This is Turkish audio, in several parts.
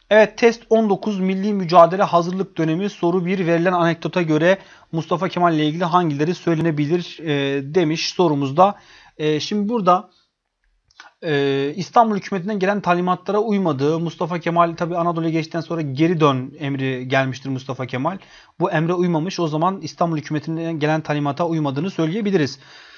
Evet, test 19 milli mücadele hazırlık dönemi soru 1 verilen anekdota göre Mustafa Kemal ile ilgili hangileri söylenebilir demiş sorumuzda. Şimdi burada İstanbul hükümetinden gelen talimatlara uymadığı, Mustafa Kemal tabi Anadolu'ya geçtikten sonra geri dön emri gelmiştir Mustafa Kemal. Bu emre uymamış, o zaman İstanbul hükümetinden gelen talimata uymadığını söyleyebiliriz.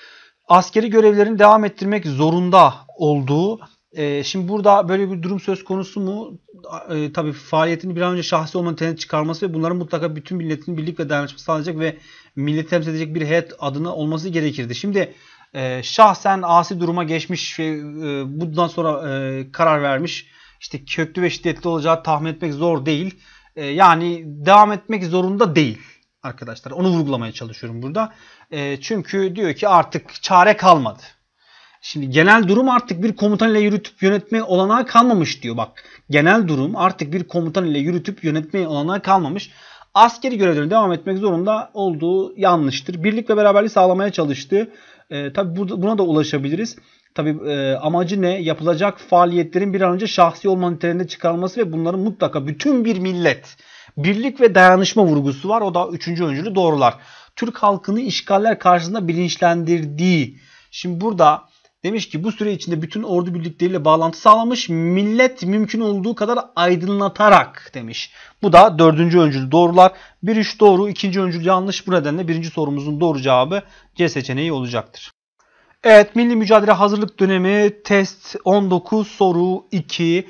Askeri görevlerini devam ettirmek zorunda olduğu. Şimdi burada böyle bir durum söz konusu mu? Tabii faaliyetini bir an önce şahsi olmanın tenet çıkarması ve bunların mutlaka bütün milletin birlik ve dayanışma sağlayacak ve milleti temsil edecek bir heyet adına olması gerekirdi. Şimdi şahsen asi duruma geçmiş ve bundan sonra karar vermiş. İşte köklü ve şiddetli olacağı tahmin etmek zor değil. Yani devam etmek zorunda değil arkadaşlar. Onu vurgulamaya çalışıyorum burada. Çünkü diyor ki artık çare kalmadı. Şimdi genel durum artık bir komutan ile yürütüp yönetme olanağı kalmamış diyor. Bak, genel durum artık bir komutan ile yürütüp yönetme olanağı kalmamış. Askeri görevlerine devam etmek zorunda olduğu yanlıştır. Birlik ve beraberliği sağlamaya çalıştı. Tabi buna da ulaşabiliriz. Tabi amacı ne? Yapılacak faaliyetlerin bir an önce şahsi olma niteliğinde çıkarılması ve bunların mutlaka bütün bir millet, birlik ve dayanışma vurgusu var. O da 3. öncülü doğrular. Türk halkını işgaller karşısında bilinçlendirdiği. Şimdi burada demiş ki bu süre içinde bütün ordu birlikleriyle bağlantı sağlamış, millet mümkün olduğu kadar aydınlatarak demiş. Bu da 4. öncül doğrular. 1-3 doğru, 2. öncül yanlış. Bu nedenle 1. sorumuzun doğru cevabı C seçeneği olacaktır. Evet, milli mücadele hazırlık dönemi test 19 soru 2.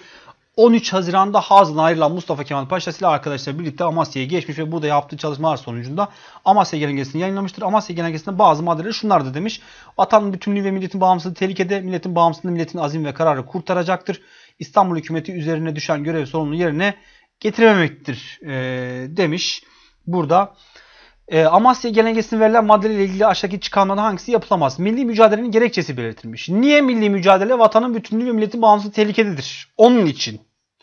13 Haziran'da Haz'dan ayrılan Mustafa Kemal Paşa ile arkadaşlar birlikte Amasya'ya geçmiş ve burada yaptığı çalışmalar sonucunda Amasya Genelgesi'ni yayınlamıştır. Amasya Genelgesi'nde bazı maddeleri şunlardı demiş. Vatanın bütünlüğü ve milletin bağımsızlığı tehlikede, milletin bağımsızlığı milletin azim ve kararı kurtaracaktır. İstanbul hükümeti üzerine düşen görev sorumluluğu yerine getirememektir demiş. Burada Amasya Genelgesi'ne verilen maddelerle ilgili aşağıdaki çıkarmadan hangisi yapılamaz? Milli mücadelenin gerekçesi belirtilmiş. Niye milli mücadele? Vatanın bütünlüğü ve milletin bağımsızlığı tehlikededir. Onun için.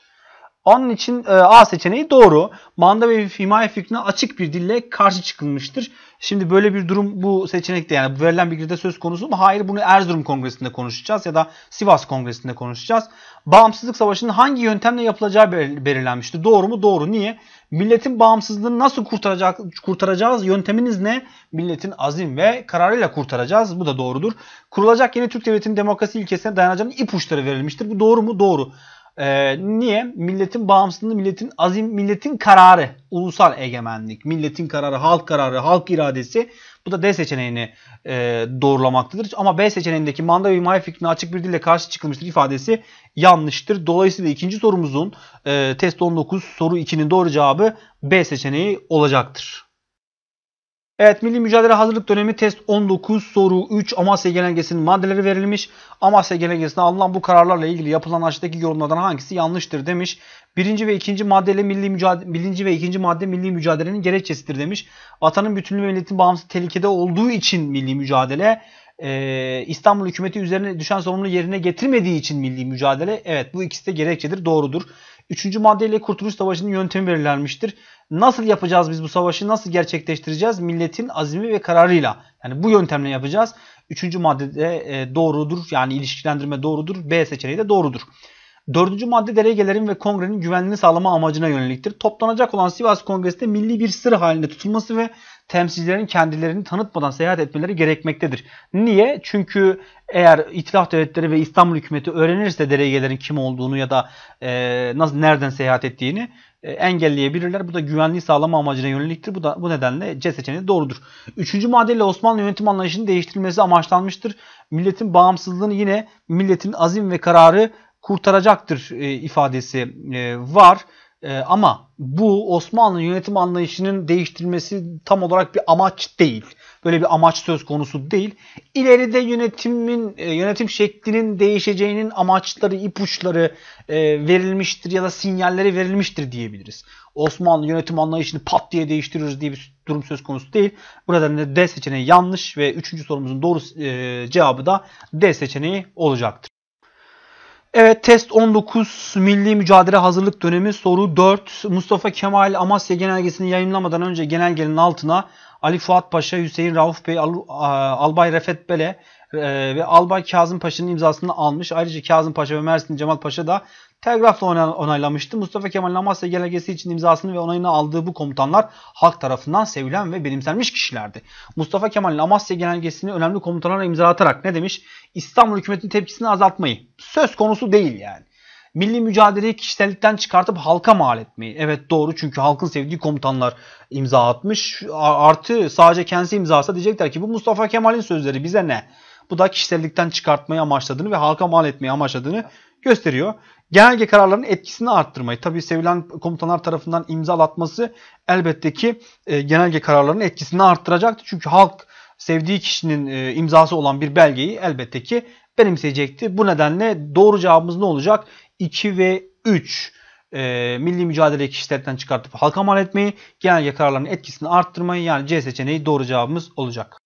Onun için A seçeneği doğru. Manda ve himaye fikrine açık bir dille karşı çıkılmıştır. Şimdi böyle bir durum bu seçenekte, yani verilen bilgide söz konusu mu? Hayır, bunu Erzurum Kongresi'nde konuşacağız ya da Sivas Kongresi'nde konuşacağız. Bağımsızlık Savaşı'nın hangi yöntemle yapılacağı belirlenmiştir. Doğru mu? Doğru. Niye? Milletin bağımsızlığını nasıl kurtaracağız? Yönteminiz ne? Milletin azim ve kararıyla kurtaracağız. Bu da doğrudur. Kurulacak yeni Türk Devleti'nin demokrasi ilkesine dayanacağının ipuçları verilmiştir. Bu doğru mu? Doğru. Niye? Milletin bağımsızlığı, milletin azim, milletin kararı, ulusal egemenlik, milletin kararı, halk kararı, halk iradesi. Bu da D seçeneğini doğrulamaktadır. Ama B seçeneğindeki manda ve himaye fikrine açık bir dille karşı çıkılmıştır ifadesi yanlıştır. Dolayısıyla ikinci sorumuzun test 19 soru 2'nin doğru cevabı B seçeneği olacaktır. Evet, milli mücadele hazırlık dönemi test 19 soru 3 Amasya Genelgesi'nin maddeleri verilmiş. Amasya Genelgesi'ne alınan bu kararlarla ilgili yapılan aşağıdaki yorumlardan hangisi yanlıştır demiş. Birinci ve ikinci madde milli mücadelenin gerekçesidir demiş. Vatanın bütünlüğü ve milletin bağımsız tehlikede olduğu için milli mücadele, İstanbul hükümeti üzerine düşen sorumluluğu yerine getirmediği için milli mücadele. Evet, bu ikisi de gerekçedir, doğrudur. Üçüncü maddeyle Kurtuluş Savaşı'nın yöntemi belirlenmiştir. Nasıl yapacağız biz bu savaşı? Nasıl gerçekleştireceğiz? Milletin azmi ve kararıyla. Yani bu yöntemle yapacağız. Üçüncü maddede doğrudur. Yani ilişkilendirme doğrudur. B seçeneği de doğrudur. Dördüncü madde delegelerin ve kongrenin güvenliğini sağlama amacına yöneliktir. Toplanacak olan Sivas Kongresi'nde milli bir sır halinde tutulması ve temsilcilerin kendilerini tanıtmadan seyahat etmeleri gerekmektedir. Niye? Çünkü eğer İtilaf Devletleri ve İstanbul hükümeti öğrenirse delegelerin kim olduğunu ya da nereden seyahat ettiğini engelleyebilirler. Bu da güvenliği sağlama amacına yöneliktir. Bu nedenle C seçeneği doğrudur. Üçüncü maddeyle Osmanlı yönetim anlayışının değiştirilmesi amaçlanmıştır. Milletin bağımsızlığını yine milletin azim ve kararı kurtaracaktır ifadesi var. Ama bu Osmanlı yönetim anlayışının değiştirilmesi tam olarak bir amaç değil. Böyle bir amaç söz konusu değil. İleride yönetim şeklinin değişeceğinin amaçları, ipuçları verilmiştir ya da sinyalleri verilmiştir diyebiliriz. Osmanlı yönetim anlayışını pat diye değiştiriyoruz diye bir durum söz konusu değil. Bu nedenle D seçeneği yanlış ve 3. sorumuzun doğru cevabı da D seçeneği olacaktır. Evet, test 19 milli mücadele hazırlık dönemi soru 4. Mustafa Kemal Amasya Genelgesi'ni yayınlamadan önce genelgenin altına Ali Fuat Paşa, Hüseyin Rauf Bey, Albay Refet Bele ve Albay Kazım Paşa'nın imzasını almış. Ayrıca Kazım Paşa ve Mersin Cemal Paşa da telgrafla onaylamıştı. Mustafa Kemal'in Amasya Genelgesi için imzasını ve onayını aldığı bu komutanlar halk tarafından sevilen ve benimsenmiş kişilerdi. Mustafa Kemal'in Amasya Genelgesi'ni önemli komutanlara imza atarak ne demiş? İstanbul hükümetinin tepkisini azaltmayı. Söz konusu değil yani. Milli mücadeleyi kişisellikten çıkartıp halka mal etmeyi. Evet doğru, çünkü halkın sevdiği komutanlar imza atmış. Artı sadece kendisi imzası diyecekler ki bu Mustafa Kemal'in sözleri, bize ne? Bu da kişisellikten çıkartmayı amaçladığını ve halka mal etmeyi amaçladığını gösteriyor. Genelge kararlarının etkisini arttırmayı. Tabii sevilen komutanlar tarafından imzalatması elbette ki genelge kararlarının etkisini arttıracaktır. Çünkü halk sevdiği kişinin imzası olan bir belgeyi elbette ki benimseyecekti. Bu nedenle doğru cevabımız ne olacak? 2 ve 3. Milli mücadeleyi kişisellikten çıkartıp halka mal etmeyi, genelge kararlarının etkisini arttırmayı, yani C seçeneği doğru cevabımız olacak.